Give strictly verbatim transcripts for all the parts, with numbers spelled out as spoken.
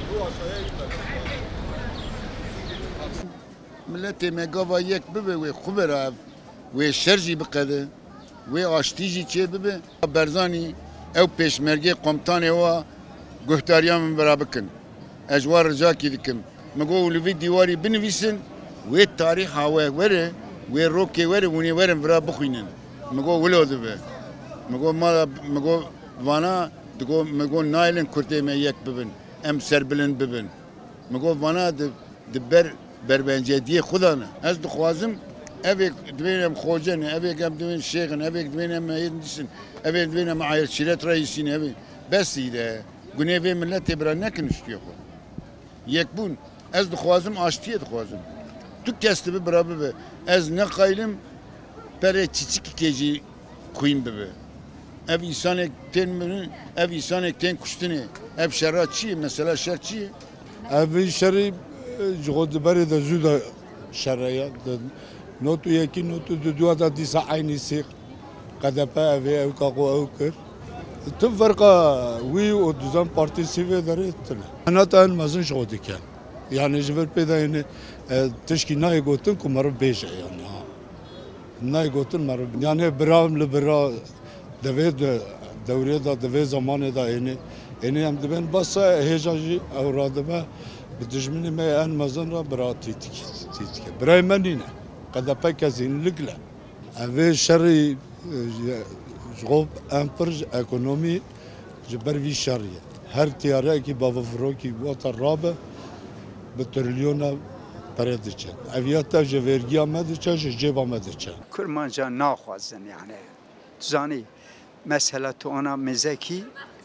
ملت مگاوا یک ببه و خوب راف و شرجی بقده و آشتیجی چه ببه برزانی او پیشمرگی قمتان و گهتاریان من برا بکن اجوار رجا کی دکم مگو ولوی دیواری بنویسن و تاریخ هوا وره و روکی وره ونی وره برا بخوینن مگو ولو دبه مگو ما مگو وانا دگو مگو نایلن کرده می یک ببن ام سربلن ببن مگو وانا دبر بربنجه دی خدا نه از دخوازم اوی دوینم خوجن اوی کم دوین شیخن اوی دوینم مهندسن اوی دوینم عایل شرط رئیسین اوی بس ایده گونه وی ملت برا نکن استیو خو یک بون از دخوازم آشتیه دخوازم تو کسته به برا ببه از نقایلم پر چیچی کیجی کوین ببه ev insan ekten mi? Ev insan ekten kuştune. Ev şerra çiğ mesela şer çiğ. Ev şerri jodberi de zuda şeraya. Notu yeki notu dua da disa aynı sik. Kadapa ev ev kago ev kır. Tüfrqa vi o düzen partisi ve daretler. Ana tan mazın şodiken. Yani jver peda yani teşki nay gotun kumarı beje yani. Nay gotun mar yani bram le bra deved devre da deved zamanı da yani yani hem de ben basa hejacı avradıma بدجمني ما أن مزنرا براتي تيك تيك برايمانينا قد أبكازين لقلا أبي شري جوب أمبرج إقونومي جبر في شرية هر تيارة كي بافروكي وطن رابع بتريليونا بريدتشن أبياتا جفيرجيا مدتشن جيبا مدتشن كرمانجا ناخوازن يعني تزاني مسألة أنا مزكي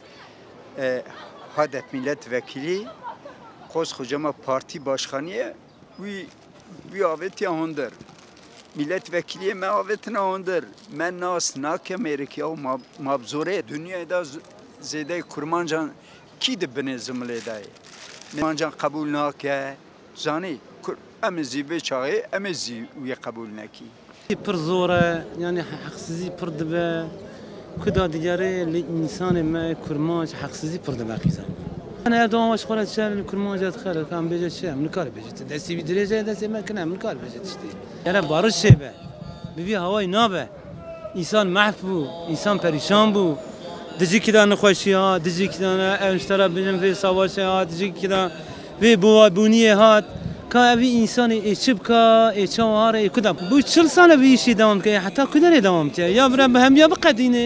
هدف ملت وكيلي koskocaman parti başkanıya vi vi aveti ahonder milletvekiliye me avetine ahonder men nas nak Amerika o mabzure dünyada zede kurmancan ki de bene zımledayı kurmancan kabul nake zani emizi ve çağı emizi uye kabul neki پر زوره yani haksızı پر دبه کدا دیگره انسان ما کرمانج haksızı پر دبه قیزم أنا دوام أشغل الشارع كل ما جات خير كان بيجي شيء من كار بيجي دسي بدرجة دسي ما كنا من كار بيجي تشتي يعني بارش شيء به ببي هواي نابه إنسان محفو إنسان پریشان بو دزی كده نخوشي ها دزی كده اشترى بيجن في سواش ها دزی كده في بوا بنيه هات كأبي إنسان يشوف كا يشوار كده بو شل سنة بيشي دوام كي حتى كده دوام كي يا برا بهم يا بقدينه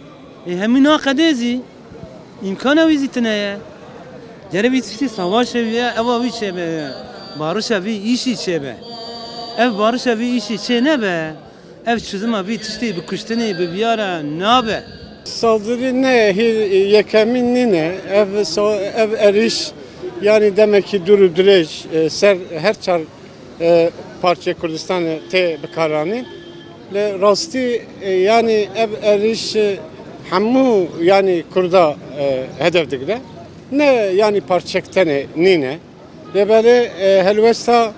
همينا قديزي إمكانه ويزيتنا یعنی بیشتری سواشی ویا اوا ویشه به بارش وی ایشی چه به اف بارش وی ایشی چه نه به اف چیزما وی تشتی بکشتنی به بیاره نابه saldırı ne yekemin ne ev ev eriş yani demek ki duru direş ser her çar parça Kurdistan te bekarani le rasti yani ev eriş hamu yani Kurda hedefdikler ne yani parçaktane nine ve böyle helvesta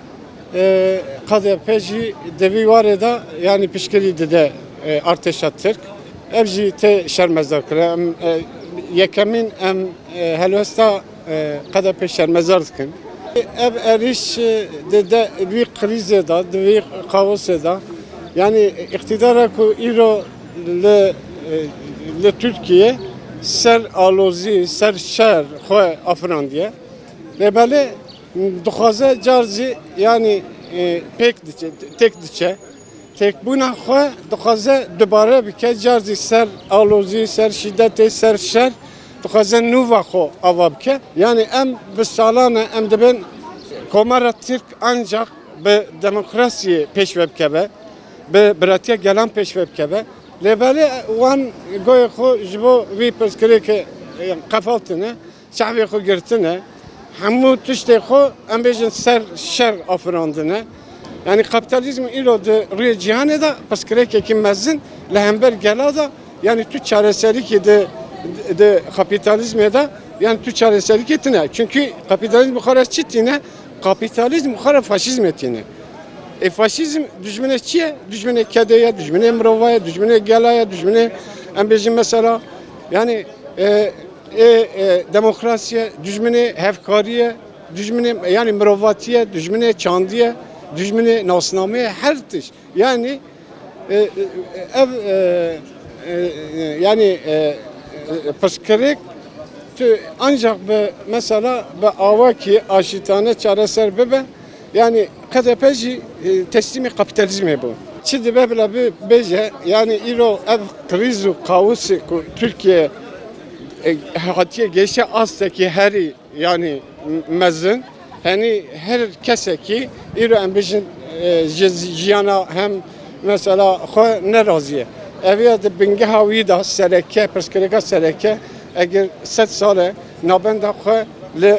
kadı peji devi var da yani pişkili de arteşat Türk evji te şermezar kram yekemin em helvesta kadı peş şermezar kin ev eriş de de bir krize da bir kaos da yani iktidara ku iro le le Türkiye ser alozi ser şer xoy afrandiye ve böyle duhaze carzi yani e, pek diçe tek diçe tek buna xoy duhaze dubare bike carzi ser alozi ser şiddet ser şer duhaze nuva xo avabke yani em bisalana em de ben komara Türk ancak be demokrasi peşvebkebe be bratiye gelen peşvebkebe لبالي وان قوي خو جبو في بسكريك قفلتنا شعبي خو قرتنا حمو تشتي خو ام بيجن سر شر افراندنا يعني kapitalizm ilo de rejiyane da بسكريك كي مزن لهمبر جلادا yani tu çareselik de de kapitalizme da yani tu çareselik etine çünkü kapitalizm bukhara çitine kapitalizm bukhara faşizm etine E faşizm düşmene çiye, düşmene kedeye, düşmene mrovaya, düşmene gelaya, düşmene embejim mesela yani e, e, e, demokrasiye, düşmeni hevkariye, düşmeni yani müruvvatiye, düşmeni çandiye, düşmeni nasnameye her tiş. Yani e, e, ev e, e, yani e, pıskırık ancak be, mesela be avaki aşitane çareser bebe yani kadepeci e, teslimi kapitalizmi bu. Çi be bile bir beje yani iro ev krizu kaosu Türkiye e, hatiye geçe astaki heri yani mezun hani her kese ki iro ambijin e, jiyana hem mesela xwe neraziye eviye de binge hawi da sereke perskireka sereke eğer set sale nabenda xwe le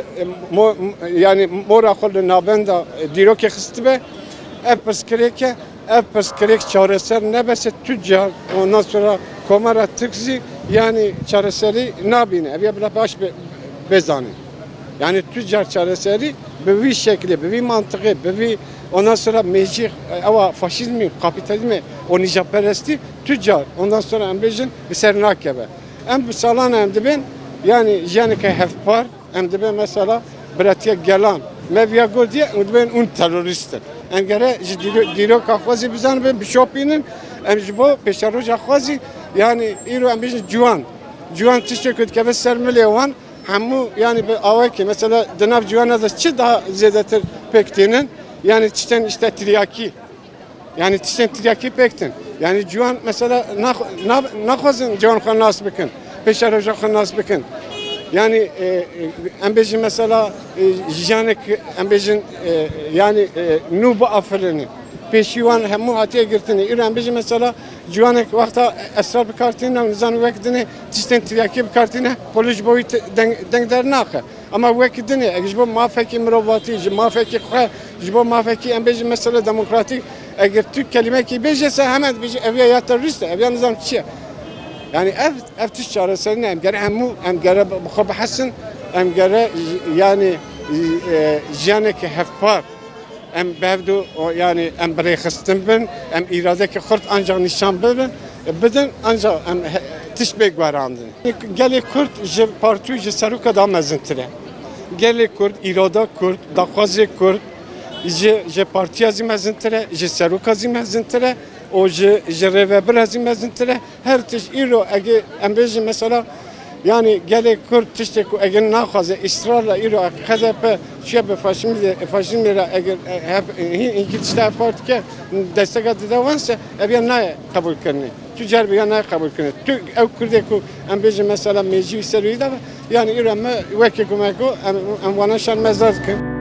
yani mora xwe le nabenda dîrokê xistibe ev perskireke ev perskirek çareser nebese tüccar ondan sonra komara tıkzi yani çareseri nabine eviye bile baş be, bezani yani tüccar çareseri bir şekilde bir mantığı bir ondan sonra mecih ama faşizmi kapitalizmi o nicaperesti tüccar ondan sonra embejin bir sernakebe em bu salan em de ben yani janike hefpar em de ben mesela bratiye gelan mevya gordiye em de ben un teröristtir engere diro kakwazi bizan ben bişopinin em jibo peşaroja kwazi yani iro embejin juan juan tişekut kebe sermelevan hamu yani bir avaki mesela denav juana da çi daha zedetir pektinin yani çişten işte tiryaki yani çişten tiryaki pektin yani juan mesela nakhwazin juan xwe nas bikin peşaroja xwe nas bikin yani embejin mesela janek embejin yani nubu aferini peşivan hemu hatiye girtini İran biji mesela juanek vakta esrar bir kartine nizan vekdini çişten tiryaki bir kartine polis boyut denk der nakı ama vekdini ejbo mafeki mrovati mafeki xwe ejbo mafeki embeji mesela demokratik eğer Türk kelime ki bejese hemen biji eviye ya terörist eviye nizam çiye yani ev ev tiş çareserine em gere hemu em gere bu hasen em gere yani janek hefpar em bevdu yani em bırakıstım ben em iradeki kurt ancak nişan ben beden ancak em tişbek varandın. Geli kurt je parti je saruka da mezintire. Geli kurt irada kurt dakwazi kurt je je parti azim mezintire je saruka azim mezintire o je je reve bir azim mezintire her tiş iro ege em beji mesela yani gele Kürt tişte ku eğer naxaze ısrarla iro K D P şebe faşizmle faşizmle eğer hep iki tişte partike destek adı da varsa eviye ne kabul kırne tüccar bir ne kabul kırne tü ev Kürt'e ku em beji mesela meclis serüyde yani iro me vekil kumeko em em vana şan mezar kın